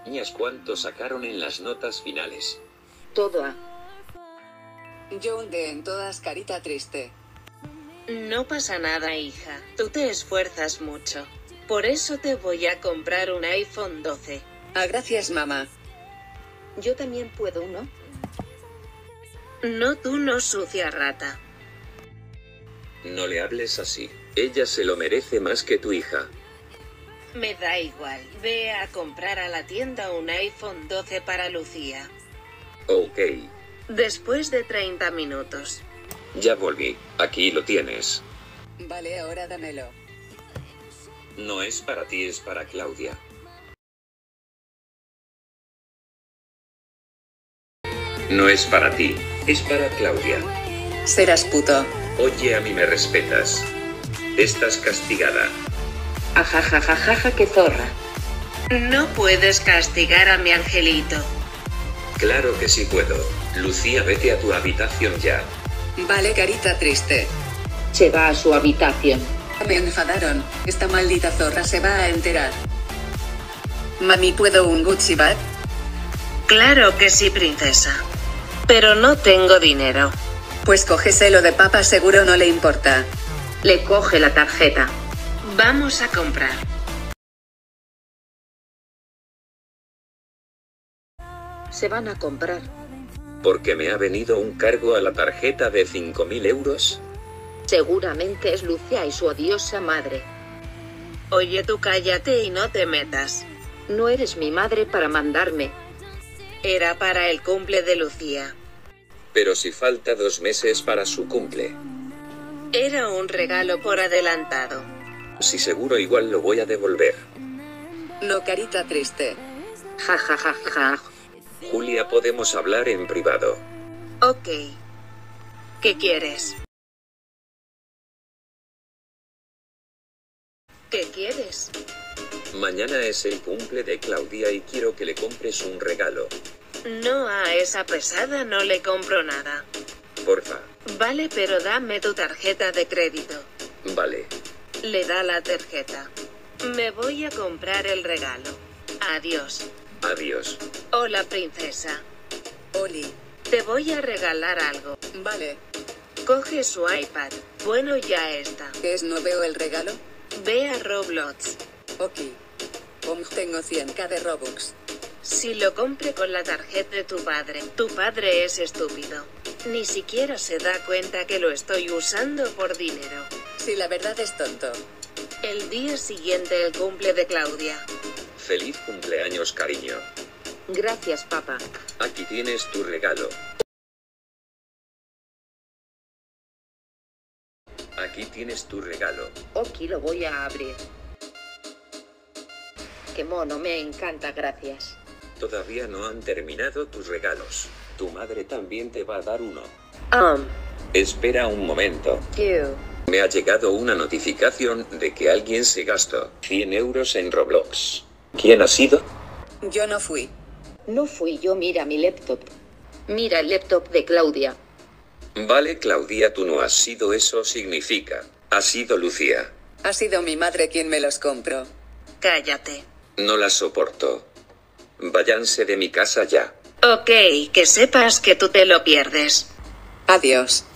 Niñas, ¿cuánto sacaron en las notas finales? Todo A. Yo un D en todas, carita triste. No pasa nada, hija. Tú te esfuerzas mucho. Por eso te voy a comprar un iPhone 12. Ah, gracias, mamá. Yo también puedo uno. No, tú no, sucia rata. No le hables así. Ella se lo merece más que tu hija. Me da igual. Ve a comprar a la tienda un iPhone 12 para Lucía. Ok. Después de 30 minutos. Ya volví. Aquí lo tienes. Vale, ahora dámelo. No es para ti, es para Claudia. No es para ti, es para Claudia. Serás puto. Oye, a mí me respetas. Estás castigada. Ajajajajaja, qué zorra. No puedes castigar a mi angelito. Claro que sí puedo. Lucía, vete a tu habitación ya. Vale, carita triste. Se va a su habitación. Me enfadaron. Esta maldita zorra se va a enterar. Mami, ¿puedo un Gucci bag? Claro que sí, princesa. Pero no tengo dinero. Pues cógeselo de papa, seguro no le importa. Le coge la tarjeta. Vamos a comprar. Se van a comprar. Porque me ha venido un cargo a la tarjeta de 5.000 euros. Seguramente es Lucía y su odiosa madre. Oye, tú cállate y no te metas. No eres mi madre para mandarme. Era para el cumple de Lucía. Pero si falta 2 meses para su cumple. Era un regalo por adelantado. Si seguro, igual lo voy a devolver. No, carita triste. Jajajaja. Julia, podemos hablar en privado. Ok. ¿Qué quieres? ¿Qué quieres? Mañana es el cumple de Claudia y quiero que le compres un regalo. No, a esa pesada no le compro nada. Porfa. Vale, pero dame tu tarjeta de crédito. Vale. Le da la tarjeta. Me voy a comprar el regalo. Adiós. Adiós. Hola, princesa. Oli. Te voy a regalar algo. Vale. Coge su iPad. Bueno, ya está. ¿Qué es? ¿No veo el regalo? Ve a Roblox. Ok. Tengo 100k de Robux. Si lo compre con la tarjeta de tu padre es estúpido. Ni siquiera se da cuenta que lo estoy usando por dinero. Sí, la verdad es tonto. El día siguiente el cumple de Claudia. Feliz cumpleaños, cariño. Gracias, papá. Aquí tienes tu regalo. Aquí tienes tu regalo. Ok, lo voy a abrir. Qué mono, me encanta, gracias. Todavía no han terminado tus regalos. Tu madre también te va a dar uno. Espera un momento. Ew. Me ha llegado una notificación de que alguien se gastó 100 euros en Roblox. ¿Quién ha sido? Yo no fui. No fui yo, mira mi laptop. Mira el laptop de Claudia. Vale, Claudia, tú no has sido, eso significa. Ha sido Lucía. Ha sido mi madre quien me los compró. Cállate. No la soporto. Váyanse de mi casa ya. Ok, que sepas que tú te lo pierdes. Adiós.